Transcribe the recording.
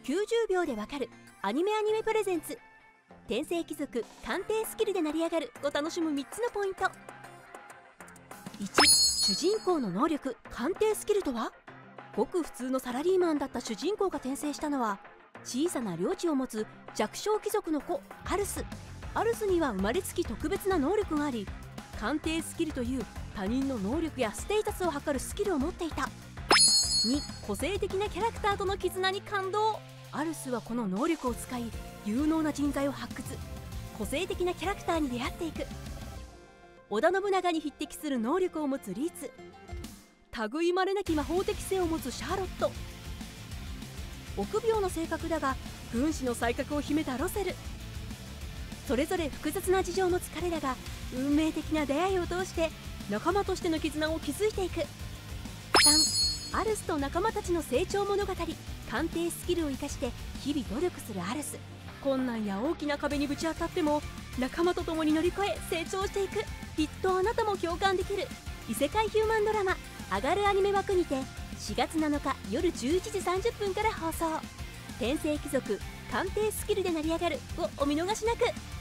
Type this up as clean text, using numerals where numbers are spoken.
90秒でわかるアニメプレゼンツ天聖貴族鑑定スキルで成り上がるを楽しむ3つのポイント。1、主人公の能力鑑定スキルとは。ごく普通のサラリーマンだった主人公が転生したのは小さな領地を持つ弱小貴族の子アルス。アルスには生まれつき特別な能力があり、鑑定スキルという他人の能力やステータスを測るスキルを持っていた。2、個性的なキャラクターとの絆に感動。アルスはこの能力を使い有能な人材を発掘、個性的なキャラクターに出会っていく。織田信長に匹敵する能力を持つリーツ、類いまれなき魔法的性を持つシャーロット、臆病な性格だが軍師の才覚を秘めたロセル。それぞれ複雑な事情を持つ彼らが運命的な出会いを通して仲間としての絆を築いていく。3、アルスと仲間たちの成長物語。鑑定スキルを生かして日々努力するアルス。困難や大きな壁にぶち当たっても仲間と共に乗り越え成長していく。きっとあなたも共感できる異世界ヒューマンドラマ「上がるアニメ枠」にて4月7日夜11時30分から放送。天聖貴族鑑定スキルで成り上がるをお見逃しなく。